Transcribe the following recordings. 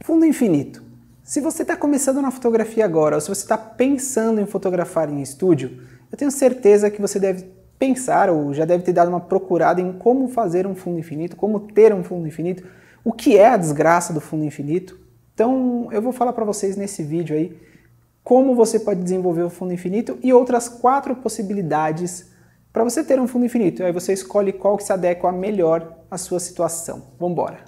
Fundo infinito. Se você está começando na fotografia agora, ou se você está pensando em fotografar em estúdio, eu tenho certeza que você deve pensar, ou já deve ter dado uma procurada em como fazer um fundo infinito, como ter um fundo infinito, o que é a desgraça do fundo infinito. Então eu vou falar para vocês nesse vídeo aí como você pode desenvolver o fundo infinito e outras 4 possibilidades para você ter um fundo infinito. Aí você escolhe qual que se adequa melhor à sua situação. Vamos embora!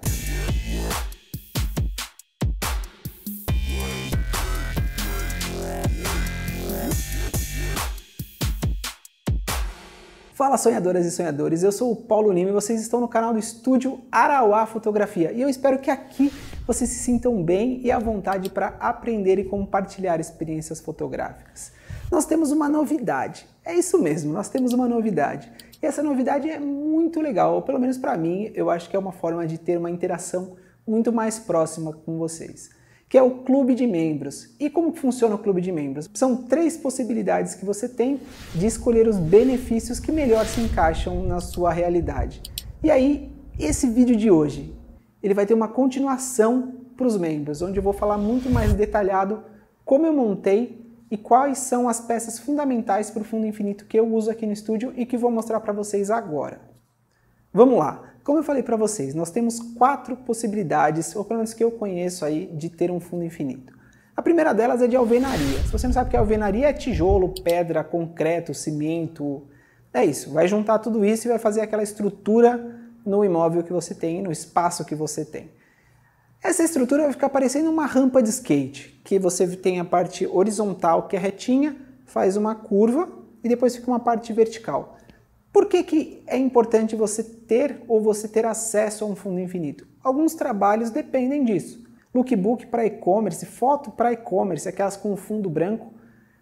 Fala sonhadoras e sonhadores, eu sou o Paulo Lima e vocês estão no canal do Estúdio Arauá Fotografia e eu espero que aqui vocês se sintam bem e à vontade para aprender e compartilhar experiências fotográficas. Nós temos uma novidade, é isso mesmo, nós temos uma novidade. E essa novidade é muito legal, ou pelo menos para mim, eu acho que é uma forma de ter uma interação muito mais próxima com vocês, que é o Clube de Membros. E como funciona o Clube de Membros? São 3 possibilidades que você tem de escolher os benefícios que melhor se encaixam na sua realidade. E aí, esse vídeo de hoje, ele vai ter uma continuação para os membros, onde eu vou falar muito mais detalhado como eu montei e quais são as peças fundamentais para o fundo infinito que eu uso aqui no estúdio e que vou mostrar para vocês agora. Vamos lá! Como eu falei para vocês, nós temos 4 possibilidades, ou pelo menos que eu conheço aí, de ter um fundo infinito. A primeira delas é de alvenaria. Se você não sabe o que é alvenaria, é tijolo, pedra, concreto, cimento. É isso, vai juntar tudo isso e vai fazer aquela estrutura no imóvel que você tem, no espaço que você tem. Essa estrutura vai ficar parecendo uma rampa de skate, que você tem a parte horizontal, que é retinha, faz uma curva e depois fica uma parte vertical. Por que é importante você ter ou você ter acesso a um fundo infinito? Alguns trabalhos dependem disso. Lookbook para e-commerce, foto para e-commerce, aquelas com fundo branco,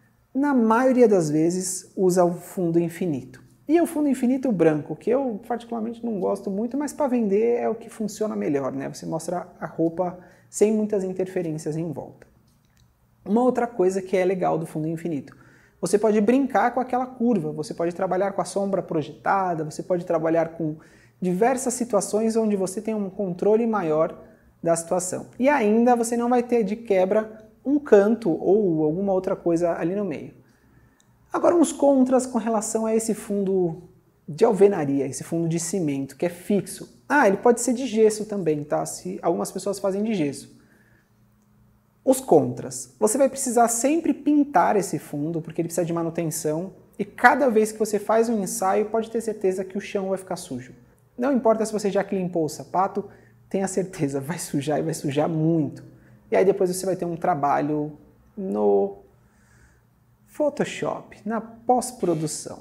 na maioria das vezes usa o fundo infinito. E o fundo infinito branco, que eu particularmente não gosto muito, mas para vender é o que funciona melhor, né? Você mostra a roupa sem muitas interferências em volta. Uma outra coisa que é legal do fundo infinito: você pode brincar com aquela curva, você pode trabalhar com a sombra projetada, você pode trabalhar com diversas situações onde você tem um controle maior da situação. E ainda você não vai ter de quebra um canto ou alguma outra coisa ali no meio. Agora uns contras com relação a esse fundo de alvenaria, esse fundo de cimento, que é fixo. Ele pode ser de gesso também, tá? Se algumas pessoas fazem de gesso. Os contras. Você vai precisar sempre pintar esse fundo, porque ele precisa de manutenção, e cada vez que você faz um ensaio, pode ter certeza que o chão vai ficar sujo. Não importa se você já limpou o sapato, tenha certeza, vai sujar e vai sujar muito. E aí depois você vai ter um trabalho no Photoshop, na pós-produção.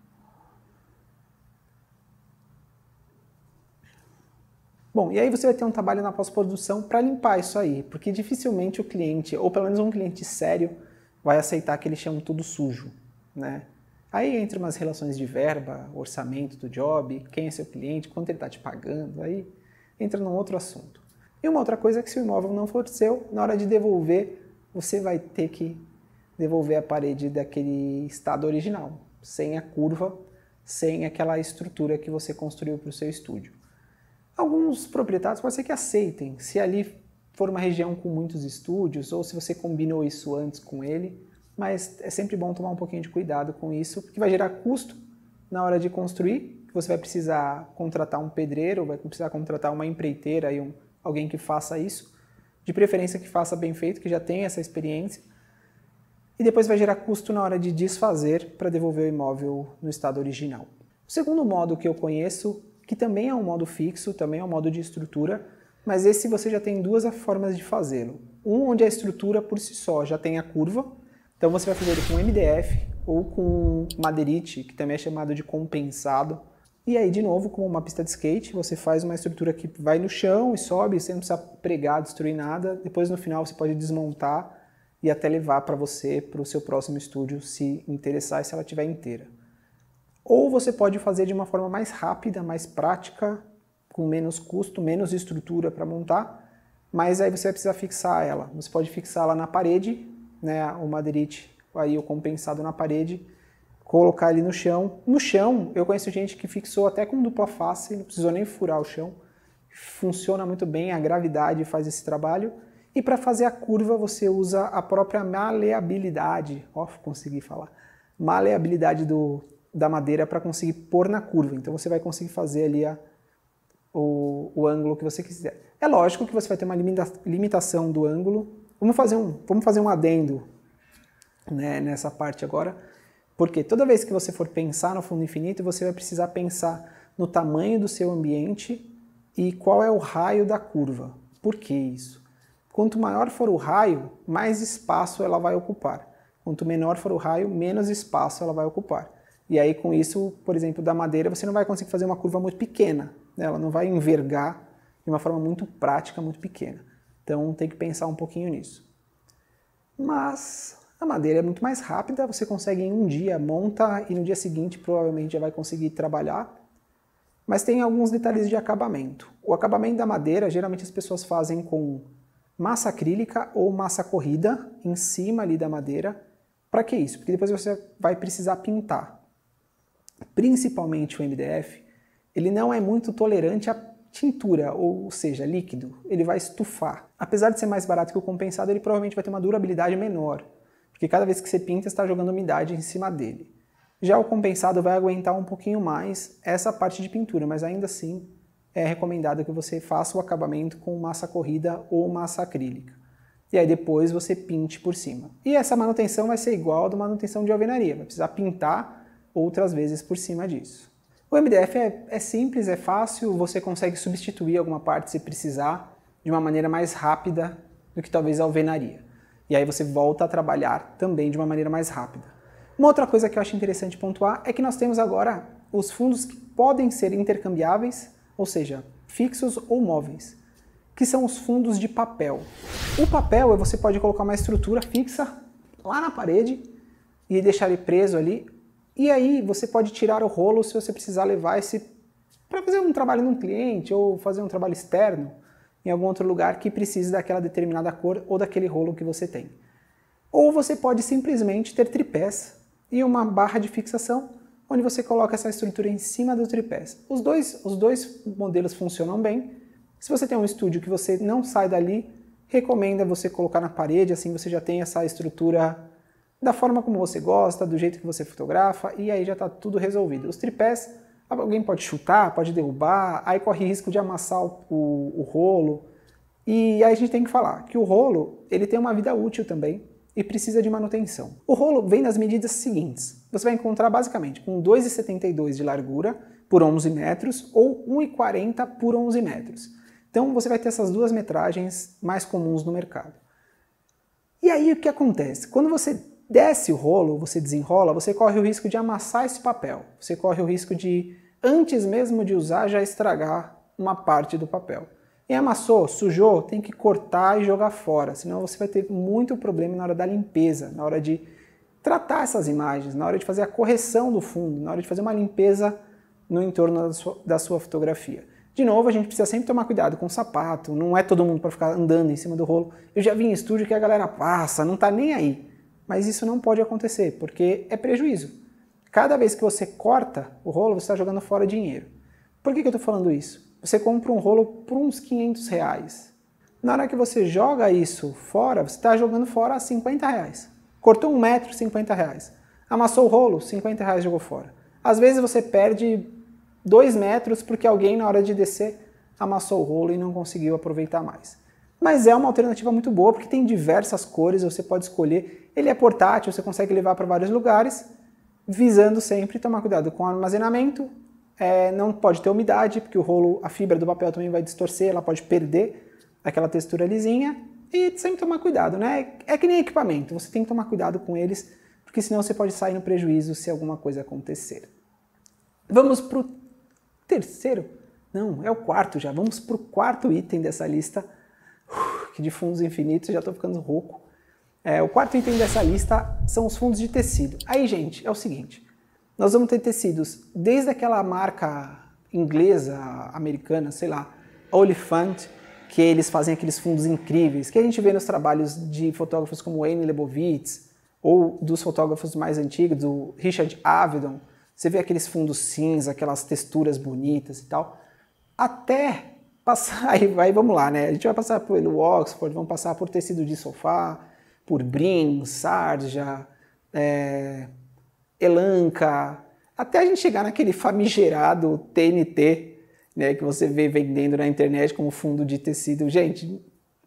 Bom, e aí você vai ter um trabalho na pós-produção para limpar isso aí, porque dificilmente o cliente, ou pelo menos um cliente sério, vai aceitar aquele chão tudo sujo, né? Aí entra umas relações de verba, orçamento do job, quem é seu cliente, quanto ele está te pagando, aí entra num outro assunto. E uma outra coisa é que se o imóvel não for seu, na hora de devolver, você vai ter que devolver a parede daquele estado original, sem a curva, sem aquela estrutura que você construiu para o seu estúdio. Alguns proprietários pode ser que aceitem, se ali for uma região com muitos estúdios ou se você combinou isso antes com ele, mas é sempre bom tomar um pouquinho de cuidado com isso, porque vai gerar custo na hora de construir, você vai precisar contratar um pedreiro, vai precisar contratar uma empreiteira e alguém que faça isso, de preferência que faça bem feito, que já tenha essa experiência, e depois vai gerar custo na hora de desfazer para devolver o imóvel no estado original. O segundo modo que eu conheço, que também é um modo fixo, também é um modo de estrutura, mas esse você já tem 2 formas de fazê-lo. Um onde a estrutura por si só já tem a curva, então você vai fazer ele com MDF ou com madeirite, que também é chamado de compensado. E aí, de novo, com uma pista de skate, você faz uma estrutura que vai no chão e sobe, você não precisa pregar, destruir nada. Depois, no final, você pode desmontar e até levar para você, para o seu próximo estúdio, se interessar e se ela estiver inteira. Ou você pode fazer de uma forma mais rápida, mais prática, com menos custo, menos estrutura para montar, mas aí você vai precisar fixar ela. Você pode fixá-la na parede, né, o madeirite, aí o compensado na parede, colocar ele no chão. No chão, eu conheço gente que fixou até com dupla face, não precisou nem furar o chão. Funciona muito bem, a gravidade faz esse trabalho. E para fazer a curva você usa a própria maleabilidade, consegui falar, maleabilidade da madeira para conseguir pôr na curva. Então você vai conseguir fazer ali o ângulo que você quiser. É lógico que você vai ter uma limitação do ângulo. Vamos fazer um adendo, né, nessa parte agora, porque toda vez que você for pensar no fundo infinito, você vai precisar pensar no tamanho do seu ambiente e qual é o raio da curva. Por que isso? Quanto maior for o raio, mais espaço ela vai ocupar. Quanto menor for o raio, menos espaço ela vai ocupar. E aí com isso, por exemplo, da madeira, você não vai conseguir fazer uma curva muito pequena, né? Ela não vai envergar de uma forma muito prática, muito pequena. Então tem que pensar um pouquinho nisso. Mas a madeira é muito mais rápida, você consegue em um dia, monta e no dia seguinte provavelmente já vai conseguir trabalhar. Mas tem alguns detalhes de acabamento. O acabamento da madeira, geralmente as pessoas fazem com massa acrílica ou massa corrida em cima ali da madeira. Para que isso? Porque depois você vai precisar pintar. Principalmente o MDF, ele não é muito tolerante a tintura, ou seja, líquido. Ele vai estufar. Apesar de ser mais barato que o compensado, ele provavelmente vai ter uma durabilidade menor, porque cada vez que você pinta, você está jogando umidade em cima dele. Já o compensado vai aguentar um pouquinho mais essa parte de pintura, mas ainda assim é recomendado que você faça o acabamento com massa corrida ou massa acrílica. E aí depois você pinte por cima. E essa manutenção vai ser igual a da manutenção de alvenaria, vai precisar pintar outras vezes por cima disso. O MDF é simples, é fácil, você consegue substituir alguma parte se precisar de uma maneira mais rápida do que talvez a alvenaria. E aí você volta a trabalhar também de uma maneira mais rápida. Uma outra coisa que eu acho interessante pontuar é que nós temos agora os fundos que podem ser intercambiáveis, ou seja, fixos ou móveis, que são os fundos de papel. O papel, você pode colocar uma estrutura fixa lá na parede e deixar ele preso ali, e aí você pode tirar o rolo se você precisar levar esse para fazer um trabalho num cliente ou fazer um trabalho externo em algum outro lugar que precise daquela determinada cor ou daquele rolo que você tem. Ou você pode simplesmente ter tripés e uma barra de fixação onde você coloca essa estrutura em cima do tripés. Os dois modelos funcionam bem. Se você tem um estúdio que você não sai dali, recomenda você colocar na parede, assim você já tem essa estrutura da forma como você gosta, do jeito que você fotografa, e aí já está tudo resolvido. Os tripés, alguém pode chutar, pode derrubar, aí corre risco de amassar o rolo. E aí a gente tem que falar que o rolo ele tem uma vida útil também, e precisa de manutenção. O rolo vem nas medidas seguintes. Você vai encontrar basicamente com 2,72 de largura por 11 metros ou 1,40 por 11 metros. Então você vai ter essas duas metragens mais comuns no mercado. E aí o que acontece? Quando você desce o rolo, você desenrola, você corre o risco de amassar esse papel. Você corre o risco de, antes mesmo de usar, já estragar uma parte do papel. E amassou, sujou, tem que cortar e jogar fora, senão você vai ter muito problema na hora da limpeza, na hora de tratar essas imagens, na hora de fazer a correção do fundo, na hora de fazer uma limpeza no entorno da sua fotografia. De novo, a gente precisa sempre tomar cuidado com o sapato, não é todo mundo para ficar andando em cima do rolo. Eu já vi em estúdio que a galera passa, não está nem aí, mas isso não pode acontecer, porque é prejuízo. Cada vez que você corta o rolo, você está jogando fora dinheiro. Por que eu estou falando isso? Você compra um rolo por uns 500 reais. Na hora que você joga isso fora, você está jogando fora 50 reais. Cortou 1 metro, 50 reais. Amassou o rolo, 50 reais jogou fora. Às vezes você perde 2 metros porque alguém na hora de descer amassou o rolo e não conseguiu aproveitar mais. Mas é uma alternativa muito boa porque tem diversas cores, você pode escolher. Ele é portátil, você consegue levar para vários lugares, visando sempre tomar cuidado com o armazenamento. Não pode ter umidade, porque o rolo, a fibra do papel também vai distorcer, ela pode perder aquela textura lisinha, e sempre tomar cuidado, né? É que nem equipamento, você tem que tomar cuidado com eles, porque senão você pode sair no prejuízo se alguma coisa acontecer. Vamos para o terceiro? Não, é o quarto já. Vamos para o quarto item dessa lista, que de fundos infinitos, já estou ficando rouco. O quarto item dessa lista são os fundos de tecido. Aí, gente, é o seguinte. Nós vamos ter tecidos desde aquela marca inglesa, americana, sei lá, Oliphant, que eles fazem aqueles fundos incríveis, que a gente vê nos trabalhos de fotógrafos como Wayne Leibovitz, ou dos fotógrafos mais antigos, do Richard Avedon. Você vê aqueles fundos cinza, aquelas texturas bonitas e tal, até Aí vamos lá, né? A gente vai passar pelo Oxford, vamos passar por tecido de sofá, por Brim, Sarja, Elanca, até a gente chegar naquele famigerado TNT, né, que você vê vendendo na internet como fundo de tecido. Gente,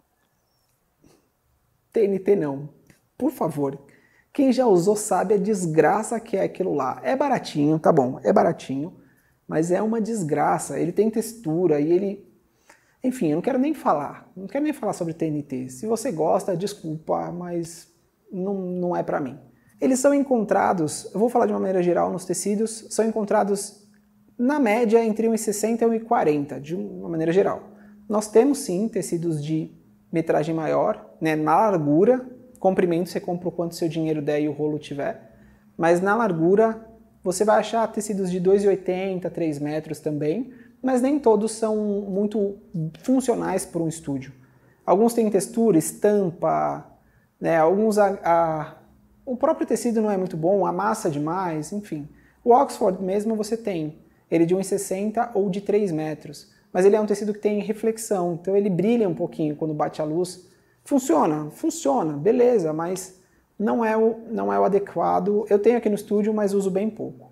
TNT não, por favor. Quem já usou sabe a desgraça que é aquilo lá. É baratinho, tá bom, é baratinho, mas é uma desgraça. Ele tem textura e ele... Enfim, eu não quero nem falar sobre TNT. Se você gosta, desculpa, mas não é pra mim. Eles são encontrados, eu vou falar de uma maneira geral nos tecidos, são encontrados na média entre 1,60 e 1,40, de uma maneira geral. Nós temos sim tecidos de metragem maior, né, na largura, comprimento você compra o quanto seu dinheiro der e o rolo tiver, mas na largura você vai achar tecidos de 2,80, 3 metros também, mas nem todos são muito funcionais para um estúdio. Alguns têm textura, estampa, né, alguns o próprio tecido não é muito bom, amassa demais, enfim. O Oxford mesmo você tem ele de 1,60 ou de 3 metros, mas ele é um tecido que tem reflexão, então ele brilha um pouquinho quando bate a luz. Funciona, beleza, mas não é o adequado. Eu tenho aqui no estúdio, mas uso bem pouco.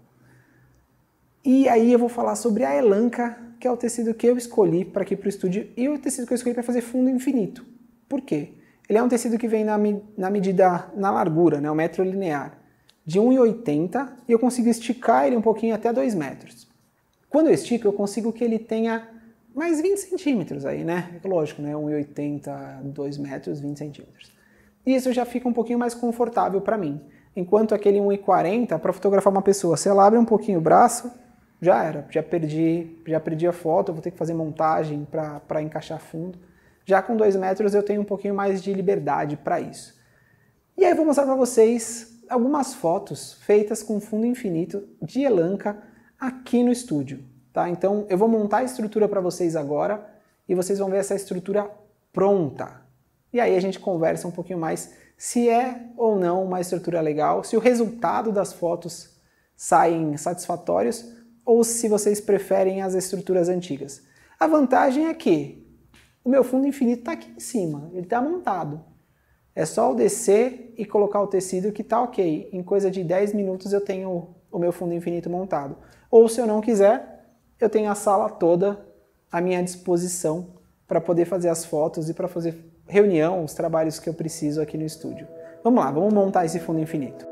E aí eu vou falar sobre a Elanca, que é o tecido que eu escolhi para aqui para o estúdio, e o tecido que eu escolhi para fazer fundo infinito. Por quê? Ele é um tecido que vem na medida, na largura, né, o metro linear, de 1,80, e eu consigo esticar ele um pouquinho até 2 metros. Quando eu estico, eu consigo que ele tenha mais 20 centímetros aí, né? Lógico, né? 1,80, 2 metros, 20 centímetros. E isso já fica um pouquinho mais confortável para mim. Enquanto aquele 1,40, para fotografar uma pessoa, se ela abre um pouquinho o braço, já era. Já perdi a foto, eu vou ter que fazer montagem para encaixar fundo. Já com 2 metros eu tenho um pouquinho mais de liberdade para isso. E aí eu vou mostrar para vocês algumas fotos feitas com fundo infinito de Elanca aqui no estúdio. Tá? Então eu vou montar a estrutura para vocês agora e vocês vão ver essa estrutura pronta. E aí a gente conversa um pouquinho mais se é ou não uma estrutura legal, se o resultado das fotos saem satisfatórios ou se vocês preferem as estruturas antigas. A vantagem é que o meu fundo infinito está aqui em cima, ele está montado. É só eu descer e colocar o tecido que está ok. Em coisa de 10 minutos eu tenho o meu fundo infinito montado. Ou se eu não quiser, eu tenho a sala toda à minha disposição para poder fazer as fotos e para fazer reunião, os trabalhos que eu preciso aqui no estúdio. Vamos lá, vamos montar esse fundo infinito.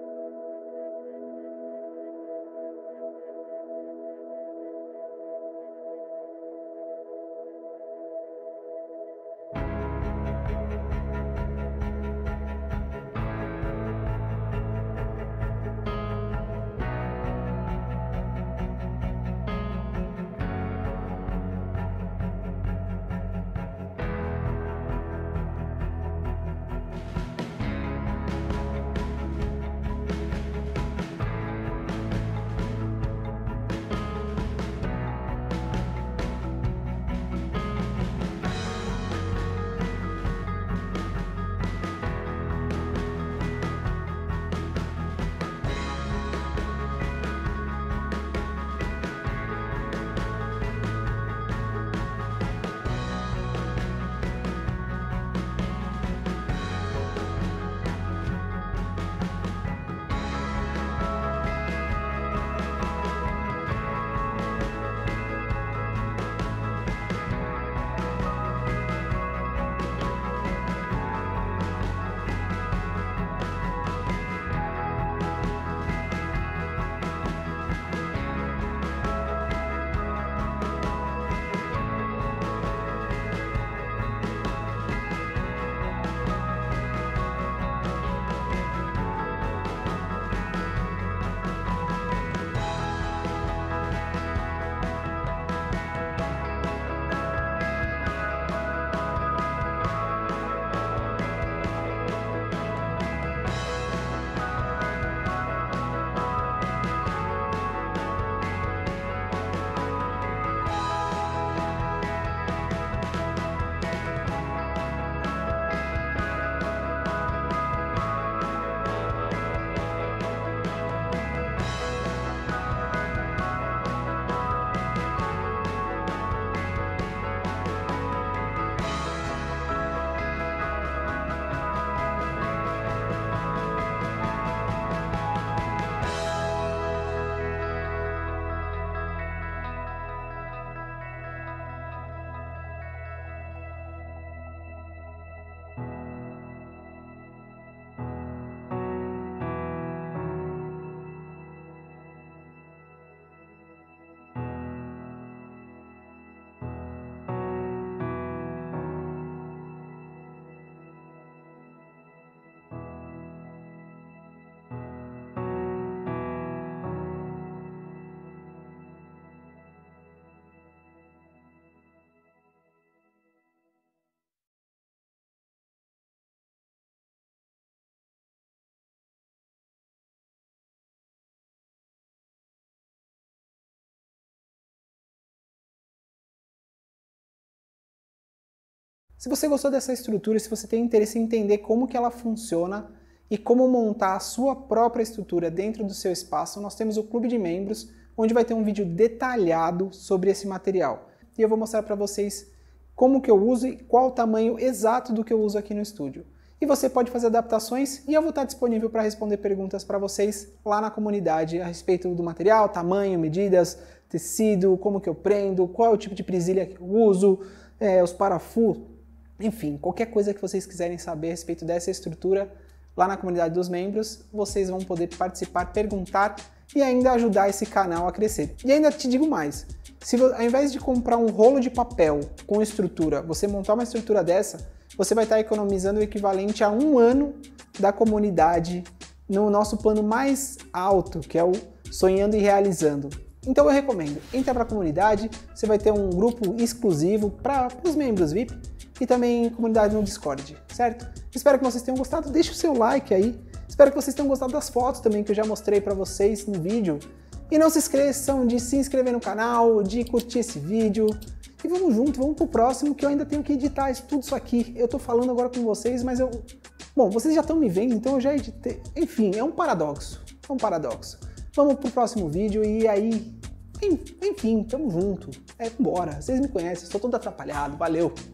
Se você gostou dessa estrutura, se você tem interesse em entender como que ela funciona e como montar a sua própria estrutura dentro do seu espaço, nós temos o Clube de Membros, onde vai ter um vídeo detalhado sobre esse material. E eu vou mostrar para vocês como que eu uso e qual o tamanho exato do que eu uso aqui no estúdio. E você pode fazer adaptações e eu vou estar disponível para responder perguntas para vocês lá na comunidade a respeito do material, tamanho, medidas, tecido, como que eu prendo, qual é o tipo de presilha que eu uso, os parafusos, enfim, qualquer coisa que vocês quiserem saber a respeito dessa estrutura lá na comunidade dos membros, vocês vão poder participar, perguntar e ainda ajudar esse canal a crescer. E ainda te digo mais, se ao invés de comprar um rolo de papel com estrutura, você montar uma estrutura dessa, você vai estar economizando o equivalente a 1 ano da comunidade no nosso plano mais alto, que é o Sonhando e Realizando. Então eu recomendo, entra para a comunidade, você vai ter um grupo exclusivo para os membros VIP e também comunidade no Discord, certo? Espero que vocês tenham gostado, deixa o seu like aí, espero que vocês tenham gostado das fotos também que eu já mostrei para vocês no vídeo. E não se esqueçam de se inscrever no canal, de curtir esse vídeo. E vamos junto, vamos pro próximo, que eu ainda tenho que editar tudo isso aqui. Eu tô falando agora com vocês, mas bom, vocês já estão me vendo, então eu já editei. Enfim, é um paradoxo. Vamos pro próximo vídeo e aí... Enfim, tamo junto. Vambora. Vocês me conhecem, estou todo atrapalhado. Valeu!